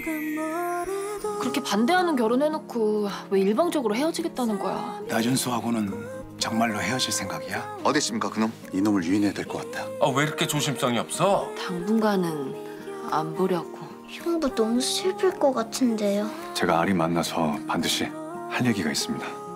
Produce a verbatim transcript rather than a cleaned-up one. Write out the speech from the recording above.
그렇게 반대하는 결혼해놓고 왜 일방적으로 헤어지겠다는 거야? 나준수하고는 정말로 헤어질 생각이야? 어디 있습니까 그놈? 이놈을 유인해야 될 것 같다. 아, 왜 이렇게 조심성이 없어? 당분간은 안 보려고. 형도 너무 슬플 것 같은데요. 제가 아리 만나서 반드시 할 얘기가 있습니다.